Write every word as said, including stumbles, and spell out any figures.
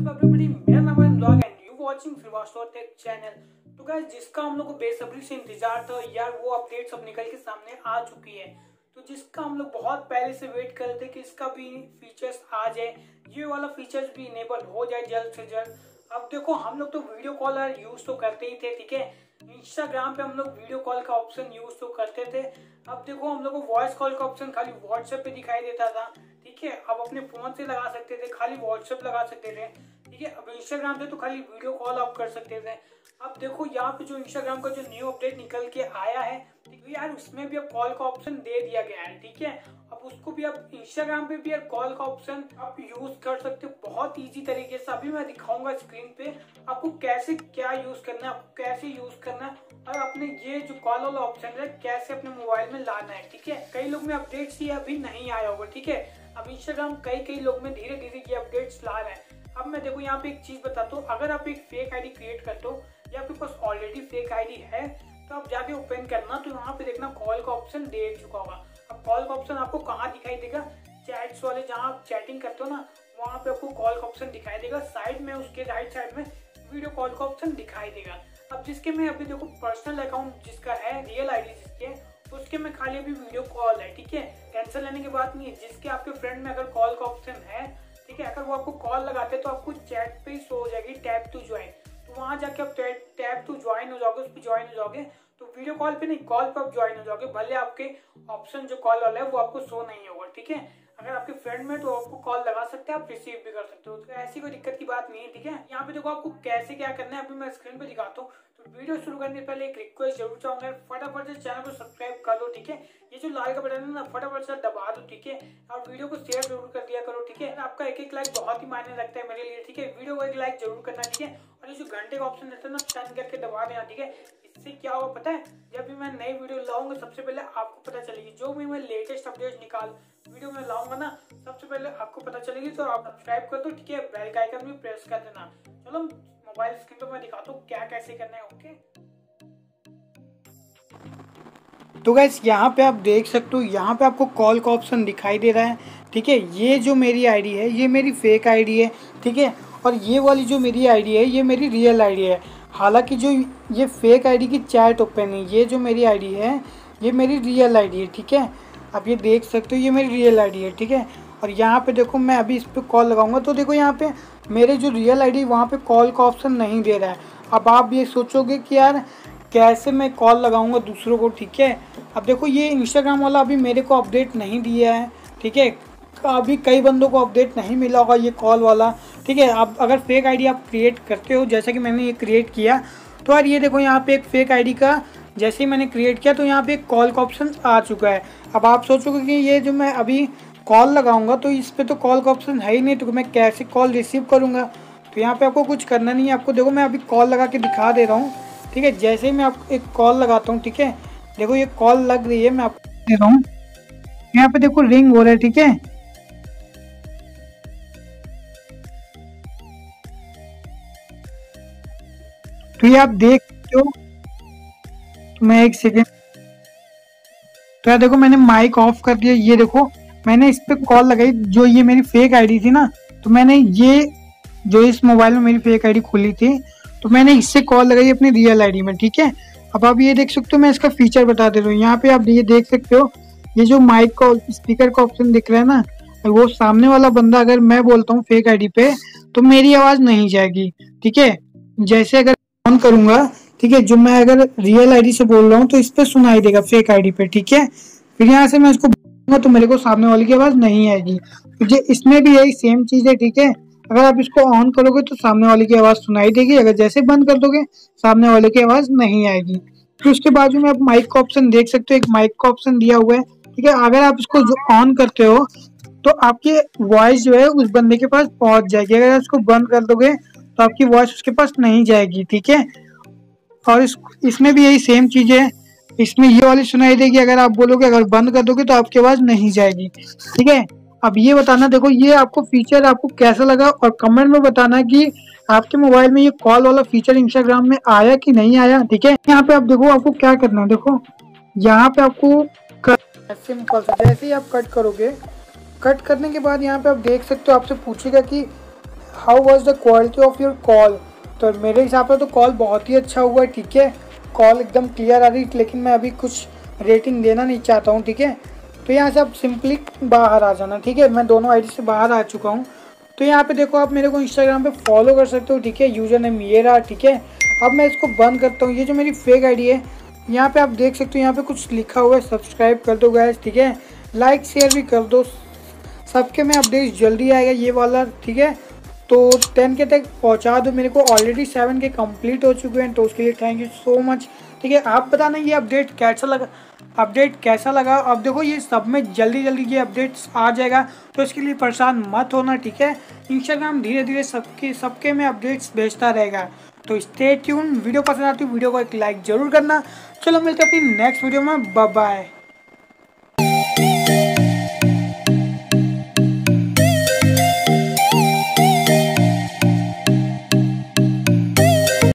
Everybody, मेरा नाम है Anurag and you watching Shrivastava tech channel. तो गाइस, जिसका हम लोग को बेसब्री से इंतजार था यार, वो अपडेट सब निकल के सामने आ चुकी है। तो जिसका हम लोग बहुत पहले से वेट कर रहे थे कि इसका भी फीचर्स आ जाए, ये वाला फीचर्स भी इनेबल हो जाए जल्द से जल्द। अब देखो, हम लोग तो वीडियो कॉलर यूज तो करते ही थे, ठीक है। इंस्टाग्राम पे हम लोग वीडियो कॉल का ऑप्शन यूज तो करते थे। अब देखो, हम लोग को वॉइस कॉल का ऑप्शन खाली व्हाट्सएप पे दिखाई देता था, ठीक है। अब अपने फोन से लगा सकते थे, खाली व्हाट्सएप लगा सकते थे, ठीक है। अब इंस्टाग्राम से तो खाली वीडियो कॉल आप कर सकते थे। अब देखो, यहाँ पे जो इंस्टाग्राम का जो न्यू अपडेट निकल के आया है, ठीक है यार, उसमें भी अब कॉल का ऑप्शन दे दिया गया है, ठीक है। अब उसको भी आप इंस्टाग्राम पे भी यार कॉल का ऑप्शन आप यूज कर सकते हो बहुत इजी तरीके से। अभी मैं दिखाऊंगा स्क्रीन पे आपको कैसे क्या यूज करना है, आपको कैसे यूज करना है, और अपने ये जो कॉल वाला ऑप्शन है कैसे अपने मोबाइल में लाना है, ठीक है। कई लोग में अपडेट्स ये अभी नहीं आया होगा, ठीक है। अब इंस्टाग्राम कई कई लोग में धीरे धीरे ये अपडेट्स ला रहे हैं। अब मैं देखो यहाँ पे एक चीज बताता हूँ, अगर आप एक फेक आईडी क्रिएट करते हो या आपके पास ऑलरेडी फेक आईडी है, तो आप जाके ओपन करना, तो यहाँ पे देखना कॉल का ऑप्शन दे चुका होगा। अब कॉल का ऑप्शन आपको कहाँ दिखाई देगा? चैट्स वाले जहाँ आप चैटिंग करते हो ना, वहाँ पे आपको कॉल का ऑप्शन दिखाई देगा। साइड में उसके राइट साइड में वीडियो कॉल का ऑप्शन दिखाई देगा। अब जिसके में अभी देखो पर्सनल अकाउंट जिसका है, रियल आईडी जिसकी है, उसके में खाली अभी वीडियो कॉल है, ठीक है। कैंसिल लेने की बात नहीं है। जिसके आपके फ्रेंड में अगर कॉल का ऑप्शन है, ठीक है, अगर वो आपको कॉल लगाते हैं तो आपको चैट पे ही शो हो जाएगी टैप टू ज्वाइन। तो वहां जाके आप टैप टू ज्वाइन हो जाओगे, उस पर ज्वाइन हो जाओगे, तो वीडियो कॉल पे नहीं, कॉल पे आप ज्वाइन हो जाओगे। भले आपके ऑप्शन जो कॉल वाला है वो आपको शो नहीं होगा, ठीक है। अगर आपके फ्रेंड में तो आपको कॉल लगा सकते हैं, आप रिसीव भी कर सकते हो, तो ऐसी कोई दिक्कत की बात नहीं है, ठीक है। यहाँ पे देखो आपको कैसे क्या करना है, अभी मैं स्क्रीन पे दिखाता हूँ। तो वीडियो शुरू करने से पहले एक रिक्वेस्ट जरूर चाहूंगा, फटाफट से चैनल को सब्सक्राइब कर दो, ठीक है। ये जो लाल का बटन है ना, फटाफट से दबा दो, ठीक है। और वीडियो को शेयर जरूर कर दिया करो, ठीक है। आपका एक एक लाइक बहुत ही मायने रखता है मेरे लिए, ठीक है। वीडियो को एक लाइक जरूर करना, ठीक है। और ये जो घंटे का ऑप्शन रहता है ना, टर्न करके दबा देना, ठीक है। इससे क्या होगा पता है? जब भी मैं नई वीडियो लाऊंगा सबसे पहले आपको पता चलेगी। जो भी मैं लेटेस्ट अपडेट निकाल वीडियो में लाऊंगा ना, सबसे पहले आपको पता चलेगी। तो आप सब्सक्राइब कर दो, ठीक है। बेल का आइकन भी प्रेस कर देना। चलो मोबाइल स्क्रीन पे मैं दिखाता हूँ क्या कैसे करना है, ओके। तो गाइस, यहाँ पे आप देख सकते हो, यहाँ पे आपको कॉल का ऑप्शन दिखाई दे रहा है, ठीक है। ये जो मेरी आईडी है, ये मेरी फेक आईडी है, ठीक है। और ये वाली जो मेरी आईडी है, ये मेरी रियल आईडी है। हालांकि जो ये फेक आईडी की चैट ओपन है, ये जो मेरी आईडी है ये मेरी रियल आईडी है, ठीक है। आप ये देख सकते हो, ये मेरी रियल आईडी है, ठीक है। और यहाँ पे देखो, मैं अभी इस पर कॉल लगाऊंगा तो देखो यहाँ पे मेरे जो रियल आईडी वहाँ पे कॉल का ऑप्शन नहीं दे रहा है। अब आप ये सोचोगे कि यार कैसे मैं कॉल लगाऊंगा दूसरों को, ठीक है। अब देखो, ये इंस्टाग्राम वाला अभी मेरे को अपडेट नहीं दिया है, ठीक है। अभी कई बंदों को अपडेट नहीं मिला होगा ये कॉल वाला, ठीक है। अब अगर फेक आईडी आप क्रिएट करते हो, जैसे कि मैंने ये क्रिएट किया, तो यार ये देखो यहाँ पे एक फेक आईडी का जैसे ही मैंने क्रिएट किया तो यहाँ पे एक कॉल का ऑप्शन आ चुका है। अब आप सोचोगे कि ये जो मैं अभी कॉल लगाऊंगा तो इस पर तो कॉल का ऑप्शन है ही नहीं, तो मैं कैसे कॉल रिसीव करूँगा? तो यहाँ पे आपको कुछ करना नहीं है। आपको देखो, मैं अभी कॉल लगा के दिखा दे रहा हूँ, ठीक है। जैसे ही मैं आपको एक कॉल लगाता हूँ, ठीक है, देखो ये कॉल लग रही है, मैं आपको दे रहा हूँ। यहाँ पे देखो रिंग हो रहा है, ठीक है। तो ये आप देख सकते हो। तो मैं एक सेकेंड, तो यार देखो मैंने माइक ऑफ कर दिया। ये देखो, मैंने इस पे कॉल लगाई, जो ये मेरी फेक आईडी थी ना, तो मैंने ये जो इस मोबाइल में मेरी फेक आईडी खुली थी, तो मैंने इससे कॉल लगाई अपनी रियल आईडी में, ठीक है। अब आप ये देख सकते हो, मैं इसका फीचर बता दे रहा हूँ। यहाँ पे आप ये देख सकते हो, ये जो माइक का स्पीकर का ऑप्शन दिख रहा है ना, वो सामने वाला बंदा अगर मैं बोलता हूँ फेक आईडी पे, तो मेरी आवाज नहीं जाएगी, ठीक है। जैसे अगर ऑन करूंगा, ठीक है, जो मैं अगर रियल आईडी से बोल रहा हूँ तो इस पे सुनाई देगा फेक आईडी पे, ठीक है। फिर यहाँ से मैं इसको बोलूंगा तो मेरे को सामने वाले की आवाज नहीं आएगी। तो इसमें भी यही सेम चीज है, ठीक है। अगर आप इसको ऑन करोगे तो सामने वाले की आवाज सुनाई देगी, अगर जैसे बंद कर दोगे सामने वाले की आवाज नहीं आएगी। फिर उसके बाजू में आप माइक का ऑप्शन देख सकते हो, एक माइक का ऑप्शन दिया हुआ है, ठीक है। अगर आप इसको जो ऑन करते हो तो आपकी वॉइस जो है उस बंदे के पास पहुंच जाएगी। अगर आप इसको बंद कर दोगे तो आपकी वॉइस उसके पास नहीं जाएगी, ठीक है। और इस इसमें भी यही सेम चीज है, इसमें ये वाली सुनाई देगी अगर आप बोलोगे, अगर बंद कर दोगे तो आपकी आवाज नहीं जाएगी, ठीक है। अब ये बताना, देखो ये आपको फीचर आपको कैसा लगा, और कमेंट में बताना कि आपके मोबाइल में ये कॉल वाला फीचर इंस्टाग्राम में आया कि नहीं आया, ठीक है। यहाँ पे आप देखो, आपको क्या करना है, देखो यहाँ पे आपको सिंपल से जैसे ही आप कट करोगे, कट करने के बाद यहाँ पे आप देख सकते हो, आपसे पूछेगा कि how was the quality of your call. तो मेरे हिसाब से तो कॉल बहुत ही अच्छा हुआ है, ठीक है, कॉल एकदम क्लियर आ रही, लेकिन मैं अभी कुछ रेटिंग देना नहीं चाहता हूँ, ठीक है। तो यहाँ से आप सिंपली बाहर आ जाना, ठीक है। मैं दोनों आईडी से बाहर आ चुका हूँ। तो यहाँ पे देखो आप मेरे को इंस्टाग्राम पे फॉलो कर सकते हो, ठीक है, यूज़र नेम ये रहा, ठीक है। अब मैं इसको बंद करता हूँ। ये जो मेरी फेक आईडी है, यहाँ पे आप देख सकते हो, यहाँ पे कुछ लिखा हुआ है, सब्सक्राइब कर दो गाइस, ठीक है, लाइक शेयर भी कर दो, सबके में अपडेट जल्दी आएगा ये वाला, ठीक है। तो टेन के तक पहुँचा दो मेरे को, ऑलरेडी सेवन के कंप्लीट हो चुके हैं, तो उसके लिए थैंक यू सो मच, ठीक है। आप बताना ये अपडेट कैसा लगा, अपडेट कैसा लगा। अब देखो ये सब में जल्दी जल्दी ये अपडेट्स आ जाएगा, तो इसके लिए परेशान मत होना, ठीक है। इंस्टाग्राम धीरे धीरे सबके सबके में अपडेट्स भेजता रहेगा। तो स्टे ट्यून। वीडियो पसंद आती है वीडियो को एक लाइक जरूर करना। चलो मिलते हैं अपनी नेक्स्ट वीडियो में, बाय बाय।